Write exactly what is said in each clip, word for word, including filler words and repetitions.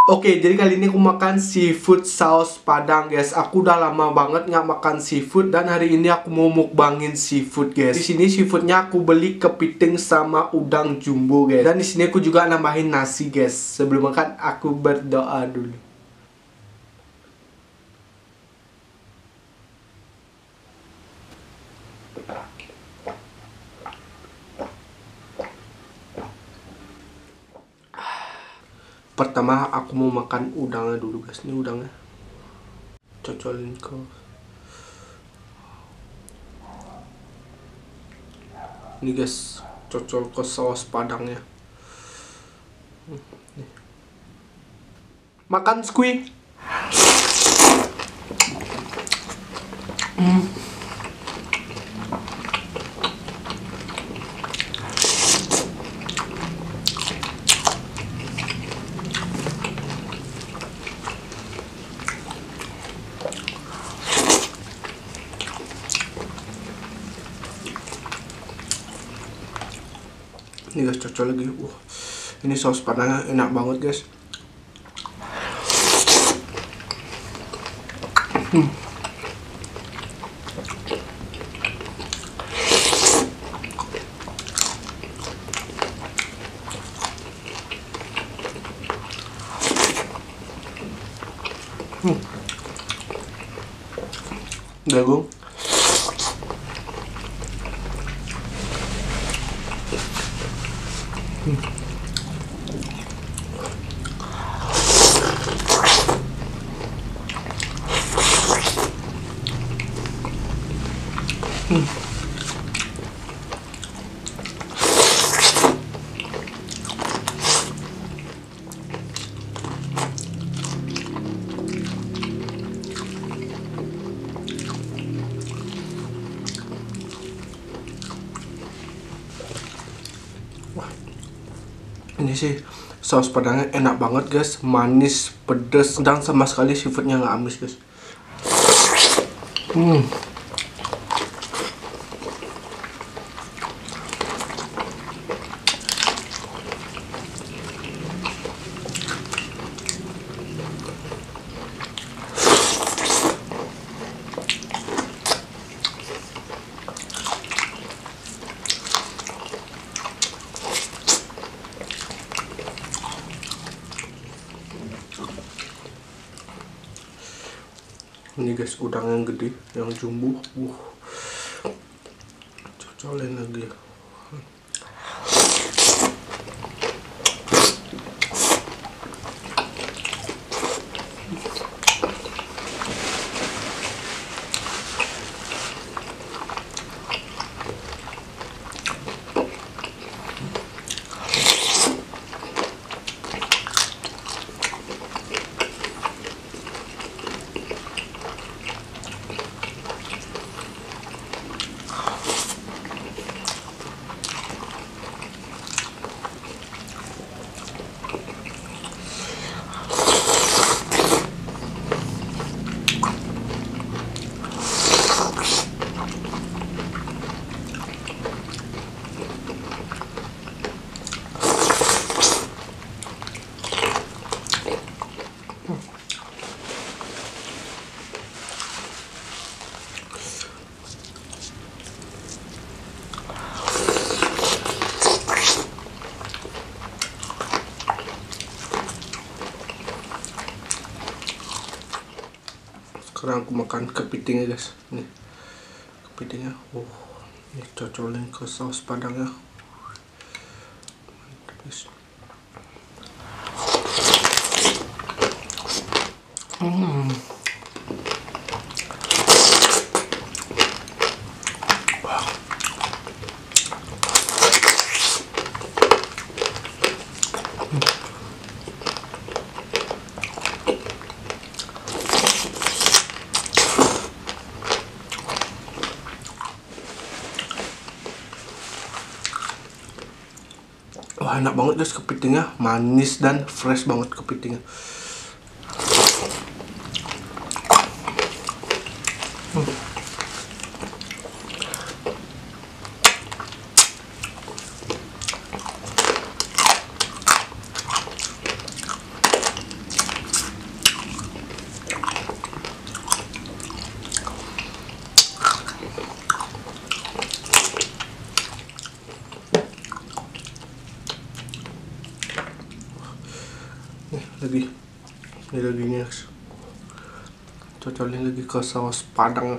Oke, jadi kali ini aku makan seafood saus Padang, guys. Aku udah lama banget nggak makan seafood dan hari ini aku mau mukbangin seafood, guys. Di sini seafoodnya aku beli kepiting sama udang jumbo, guys. Dan di sini aku juga nambahin nasi, guys. Sebelum makan aku berdoa dulu. Pertama aku mau makan udangnya dulu, guys. Ini udangnya. Cocolin ke ini, guys. Cocol ke saus Padangnya. Makan squid. Hmm. Ini, guys, cocol lagi. Wah, ini saus Padangnya enak banget, guys. Hmm. Hmm. Jagung. Hmm. Hmm. Wah, ini sih saus Padangnya enak banget, guys. Manis, pedas, dan sama sekali seafoodnya nggak amis, guys. Hmm. Ini, guys, udang yang gede, yang jumbo. Uh, cocolin lagi. Sekarang aku makan kepitingnya, guys. Nih kepitingnya. Uh, ini cocolin ke saus Padangnya. Mantap, guys. Hmm. Wah, enak banget, guys, kepitingnya. Manis dan fresh banget kepitingnya. Hmm. Nih lagi, ini dagingnya guys. Cocolin lagi ke saus padang.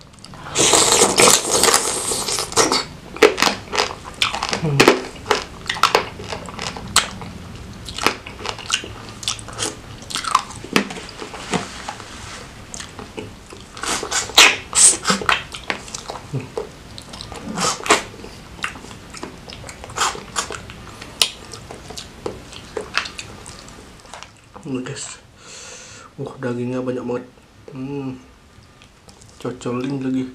Hmm. Ini guys, wah dagingnya banyak banget. Hmm, cocolin lagi.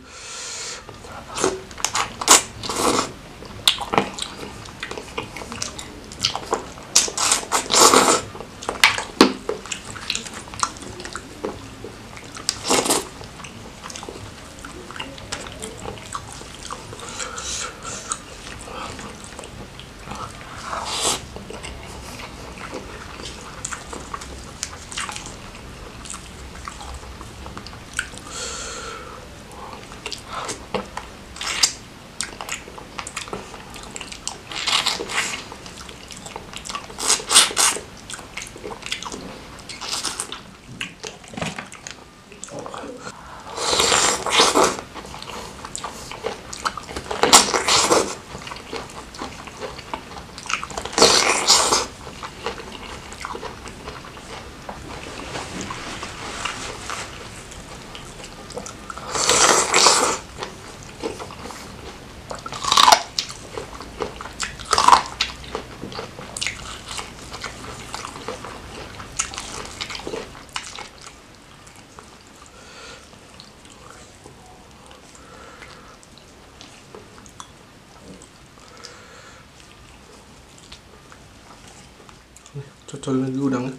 Cocol lagi udangnya.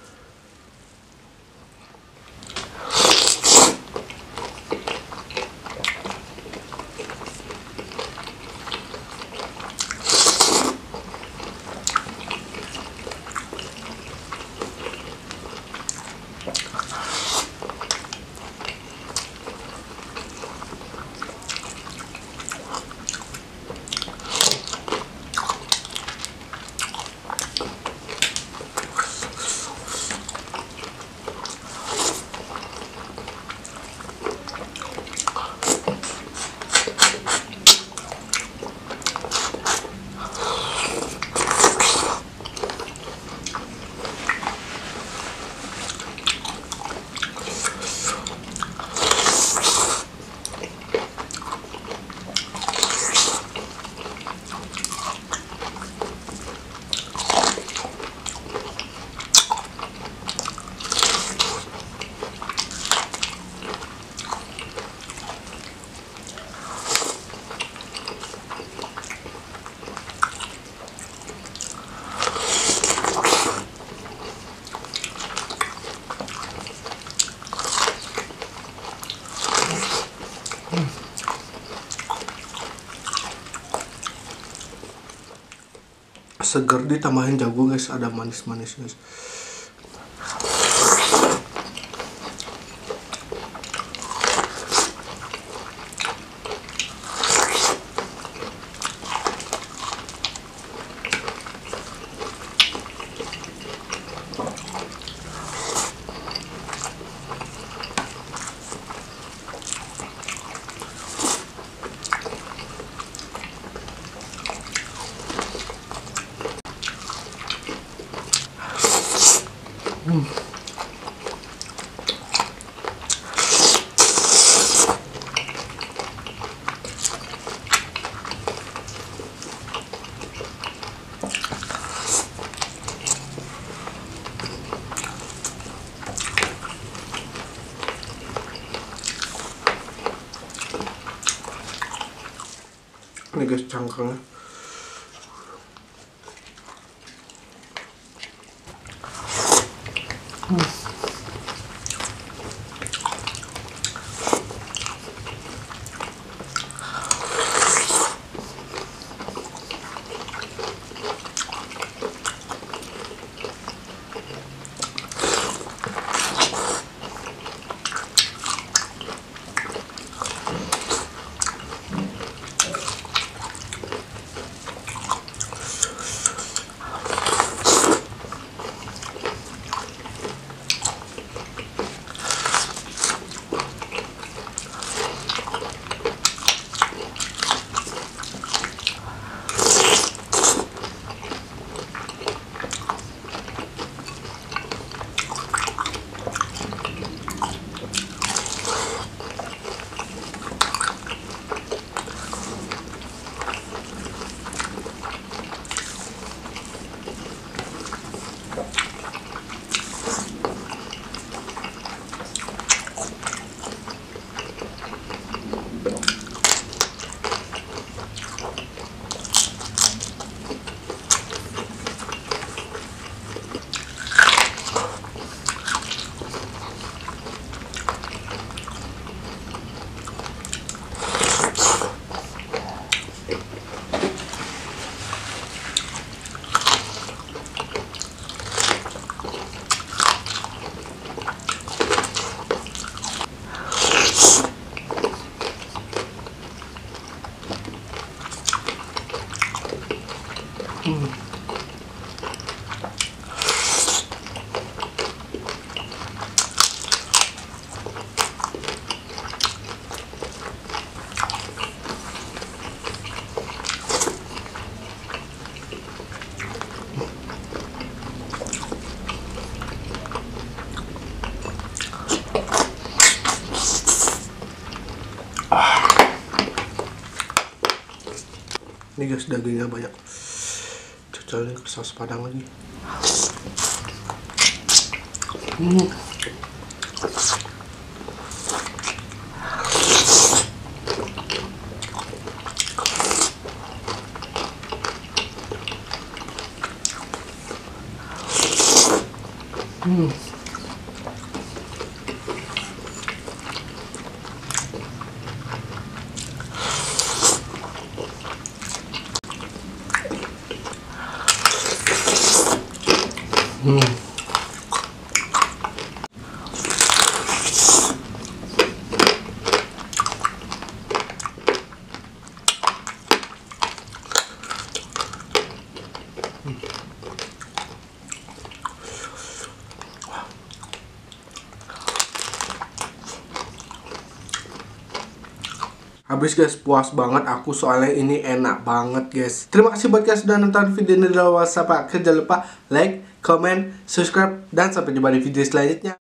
Seger ditambahin jagung guys, ada manis-manis guys. Hmm. Ini guys cangkangnya. Hmm. Ini guys, dagingnya banyak. Cocolin ke saus padang lagi. Hmm. Hmm. Hmm. Habis guys, puas banget aku soalnya ini enak banget guys. Terima kasih buat guys sudah nonton video ini dari awal sampai akhir. Jangan lupa like, comment, subscribe, dan sampai jumpa di video selanjutnya.